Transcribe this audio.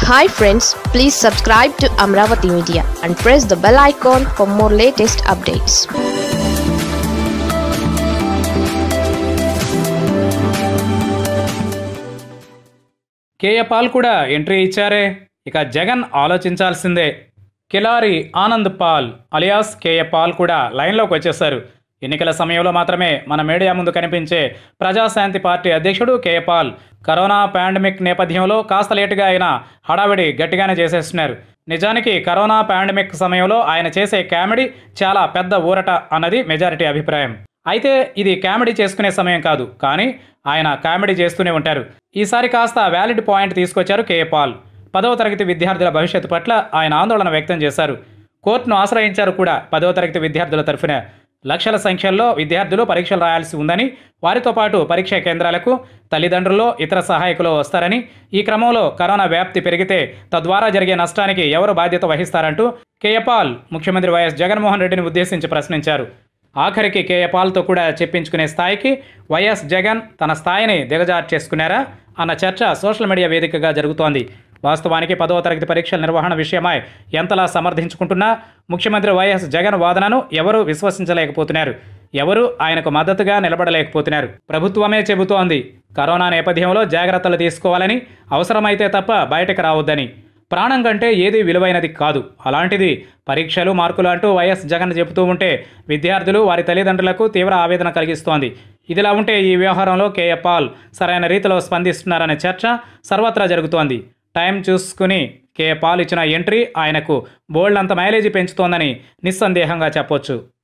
Hi friends, please subscribe to Amravati Media and press the bell icon for more latest updates. K A Paul కూడా entry ఇచ్చారే. ఇక జగన్ ఆలోచించాల్సిందే. Kilari Anand Paul alias K A Paul కూడా లైన్లోకి వచ్చేశారు. ఎన్నికల సమయంలో మాత్రమే మన మీడియా ముందు కనిపించే ప్రజాశాంతి పార్టీ అధ్యక్షుడు కేఏ పాల్ కరోనా పాండమిక్ నేపథ్యంలో కాస్త లేటుగా అయినా హడావిడి గట్టిగానే చేసేస్తున్నారు. నిజానికి కరోనా పాండమిక్ సమయంలో ఆయన చేసే కామెడీ చాలా పెద్ద ఊరట అన్నది మెజారిటీ అభిప్రాయం. అయితే ఇది కామెడీ చేసుకునే సమయం కాదు, కానీ ఆయన కామెడీ చేస్తూనే ఉంటారు. ఈసారి కాస్త వ్యాలిడ్ పాయింట్ తీసుకొచ్చారు కేఏ పాల్. 10వ తరగతి విద్యార్థుల భవిష్యత్తు పట్ల ఆయన ఆందోళన వ్యక్తం చేశారు. కోర్టును ఆశ్రయించారు కూడా. 10వ తరగతి విద్యార్థుల తరఫున లక్షల సంఖ్యలో విద్యార్థులు పరీక్షలు రాయాల్సి ఉందని, వారితో పాటు పరీక్షా కేంద్రాలకు తల్లిదండ్రులు ఇతర సహాయకులు వస్తారని, ఈ క్రమంలో కరోనా వ్యాప్తి పెరిగితే తద్వారా జరిగే నష్టానికి ఎవరు బాధ్యత వహిస్తారంటూ కేఏ పాల్ ముఖ్యమంత్రి వైఎస్ జగన్మోహన్ రెడ్డిని ఉద్దేశించి ప్రశ్నించారు. ఆఖరికి కేఏ పాల్తో కూడా చెప్పించుకునే స్థాయికి వైఎస్ జగన్ తన స్థాయిని దిగజార్చేసుకున్నారా అన్న చర్చ సోషల్ మీడియా వేదికగా జరుగుతోంది. వాస్తవానికి 10వ తరగతి పరీక్షల నిర్వహణ విషయమై ఎంతలా సమర్థించుకుంటున్నా ముఖ్యమంత్రి వైఎస్ జగన్ వాదనను ఎవరూ విశ్వసించలేకపోతున్నారు. ఎవరూ ఆయనకు మద్దతుగా నిలబడలేకపోతున్నారు. ప్రభుత్వమే చెబుతోంది కరోనా నేపథ్యంలో జాగ్రత్తలు తీసుకోవాలని, అవసరమైతే తప్ప బయటకు రావద్దని. ప్రాణం కంటే ఏది విలువైనది కాదు. అలాంటిది పరీక్షలు మార్కులు అంటూ వైఎస్ జగన్ చెబుతూ ఉంటే విద్యార్థులు వారి తల్లిదండ్రులకు తీవ్ర ఆవేదన కలిగిస్తోంది. ఇదిలా ఉంటే ఈ వ్యవహారంలో కేఏ పాల్ సరైన రీతిలో స్పందిస్తున్నారనే చర్చ సర్వత్రా జరుగుతోంది. టైం చూసుకుని కేఏ పాల్ ఇచ్చిన ఎంట్రీ ఆయనకు బోల్డ్ అంత మైలేజీ పెంచుతోందని నిస్సందేహంగా చెప్పొచ్చు.